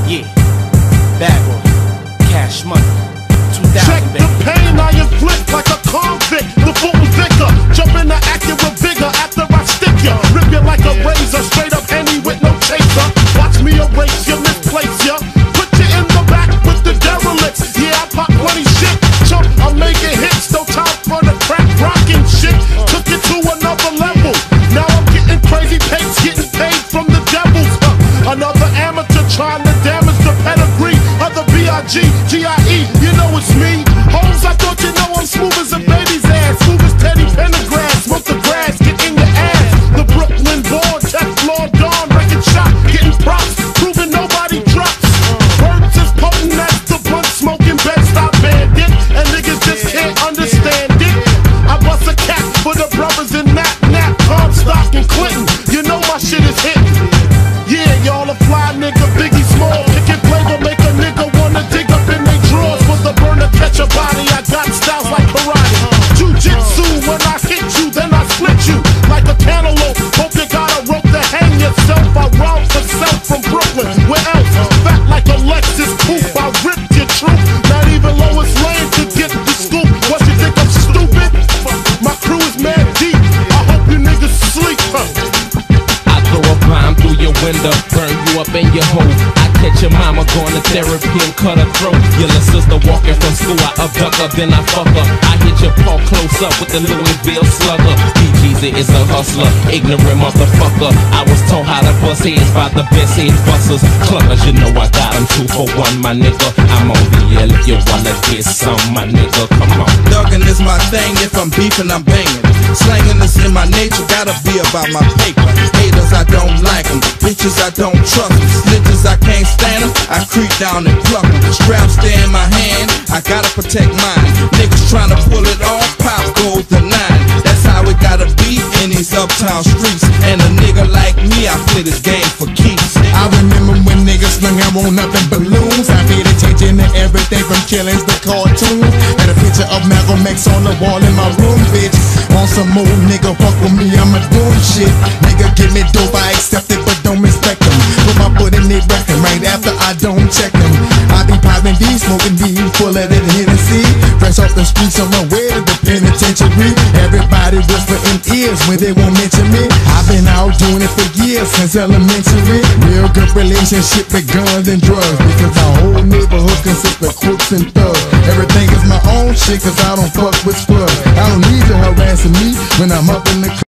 Yeah, bad boy, cash money, 2000. Check the pain I inflict like a convict. The Fulton Vicar, jump in the acting with vigor after I stick ya. Rip you like a razor, straight up Henny with no chaser. Watch me erase you, misplace ya. Put you in the back with the derelicts. Yeah, I pop plenty shit. Chump, I'm making hits, no time for the crack rockin' shit. Took it to another level. Now I'm getting crazy pace, getting paid from the devils. Another amateur trying to damage the pedigree of the B.I.G. G.I.E. You know it's me. Holmes, I thought you know I'm smooth as a baby's ass. Smooth as Teddy Pendergrass. Smoke the grass, get in your ass. The Brooklyn born, Teflon Dawn, wrecking shop, getting props, proving nobody drops. Birds is potent as the blunt smoking Bed-Stuy bandit, and niggas just can't understand it. I bust a cap for the brothers in Nap, Comstock and Clinton. You know my shit is hitting. Yeah, y'all a fly nigga, Biggie Small. Kickin' flavor make a nigga wanna dig up in they drawers. For the burner, catch a body, I got styles like karate. Jiu-jitsu, when I hit you, then I split you like a cantaloupe. Hope you got a rope to hang yourself. I round for self from Brooklyn. Where else? Fat like a Lexus coupe, I ripped your troop. Not even Lois Lane could get the scoop. What, you think I'm stupid? My crew is mad deep, I hope you niggas sleep, Throw a bomb through your window, burn you up in your hole. I catch your mama going to therapy and cut her throat. Your little sister walking from school, I abduct her, then I fuck her. I hit your paw close up with the Louisville slugger. BGZ is a hustler, ignorant motherfucker. I was taught how to bust heads by the best head busters. Clubbers, you know I got them 2 for 1, my nigga. I'm on the L if you wanna get some, my nigga, come on. Thuggin' is my thing, if I'm beefing, I'm banging. Slanging is in my nature, gotta be about my paper. Haters, I don't like them. Bitches, I don't trust them. Snitches, I can't stand them. I creep down and pluck them. Straps stay in my hand, I gotta protect mine. Niggas tryna pull it off, pop goes the 9. That's how it gotta be in these uptown streets. And a nigga like me, I play this game for keeps. I remember when niggas slung out on nothing balloons. I paid attention to everything from killings to cartoons. Had a picture of Malcolm X on the wall in my room, bitch. On some old nigga, fuck with me, I'ma do shit. Nigga, give me dope, I accept it, but don't respect them. Put my foot in their record right after I don't check them. I be popping D, smoking D, full of that Hennessy. Fresh off the streets on my way to the penitentiary. Everybody whisper in ears when they won't mention me. I've been out doing it for years, since elementary. Real good relationship with guns and drugs, because our whole neighborhood consists of crooks and thugs. Everything is my own shit, cause I don't fuck with scrubs. I don't need you harassing me when I'm up in the club.